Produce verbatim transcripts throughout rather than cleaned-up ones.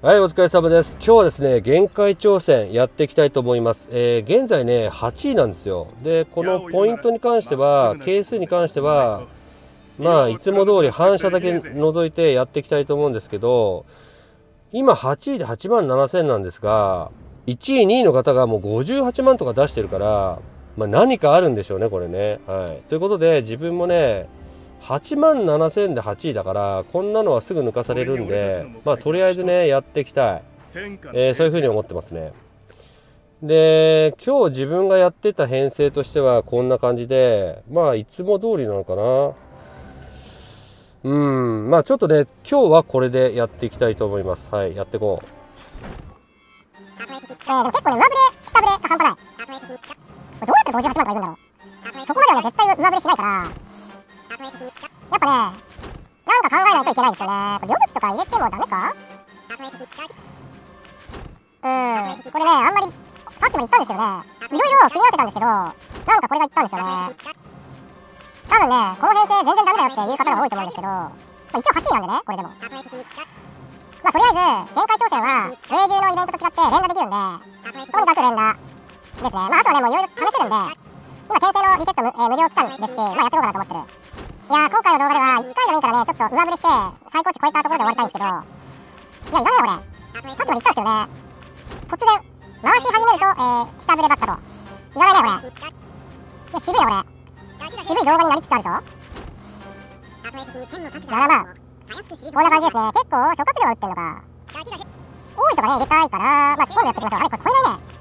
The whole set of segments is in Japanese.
はい、お疲れ様です。今日はですね、限界挑戦やっていきたいと思います。えー、現在ね、はちいなんですよ。で、このポイントに関しては、係数に関しては、まあ、いつも通り反射だけ除いてやっていきたいと思うんですけど、今はちいではちまんななせんなんですが、いちい、にいの方がもうごじゅうはちまんとか出してるから、まあ、何かあるんでしょうね、これね。はい。ということで、自分もね、はちまんななせんではちいだから、こんなのはすぐ抜かされるんで、まあ、とりあえずね、やっていきたい。えー、そういうふうに思ってますね。で、今日自分がやってた編成としてはこんな感じで、まあ、いつも通りなのかな。うん、まあ、ちょっとね、今日はこれでやっていきたいと思います。はい、やっていこう。 えー、でも結構ね、上振れ、下振れが半端ない。どうやってごじゅうはちまんとかいくんだろう。そこまではね、絶対上振れしないから、やっぱね、なんか考えないといけないんですよね。これ、両武器とか入れてもダメか。うん、これね、あんまり、さっきも言ったんですけどね、いろいろ組み合わせたんですけど、なんかこれが言ったんですよね。多分ね、この編成全然ダメだよっていう方が多いと思うんですけど、一応はちいなんでね、これでも。まあ、とりあえず、限界挑戦は、例中のイベントと違って連打できるんで、とにかく連打ですね。まあ、あとはね、もういろいろ試せるんで、今、転生のリセット無、えー、無料期間ですし、まあ、やっていこうかなと思ってる。いやー、今回の動画では、いっかいでもいいからね、ちょっと上振れして、最高値超えたところで終わりたいんですけど、いや、いらないよ、俺。さっきも言ったんですけどね、突然、回し始めると、えー、下振ればっかと。いらないね、これ。いや、渋いな、俺。渋い動画になりつつあるぞ。ななまん。こんな感じですね。結構、諸葛亮は打ってんのか。多いとかね、入れたいから、まあ、今度やっていきましょう。あれ、これ超えないね。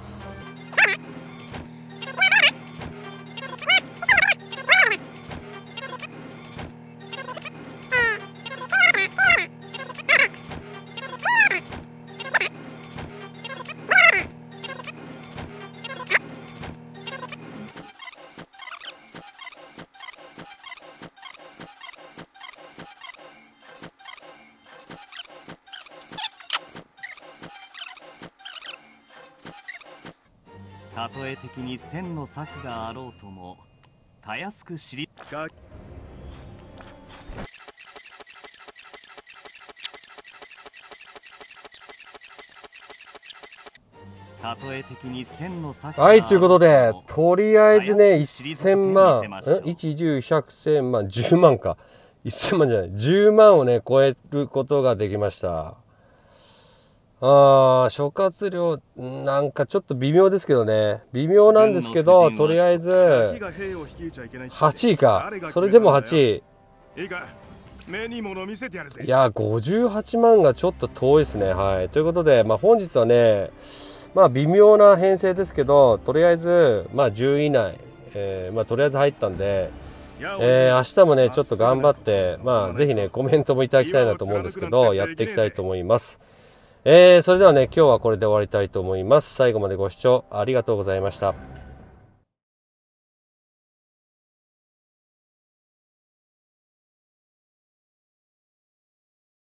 たとえ敵に千の策があろうともたやすく知りたとえ敵に千の策はい、ということで、とりあえずね、せんまん、いち、じゅう、ひゃく、せんまん、じゅうまんか。せんまんじゃない、じゅうまんをね、超えることができました。ああ、諸葛亮、なんかちょっと微妙ですけどね。微妙なんですけど、とりあえず、はちいか。それでもはちい。いや、ごじゅうはちまんがちょっと遠いですね。はい。ということで、まあ本日はね、まあ微妙な編成ですけど、とりあえず、まあじゅうい以内、えー、まあとりあえず入ったんで、えー、明日もね、ちょっと頑張って、まあぜひね、コメントもいただきたいなと思うんですけど、やっていきたいと思います。えー、それではね、今日はこれで終わりたいと思います。最後までご視聴ありがとうございました。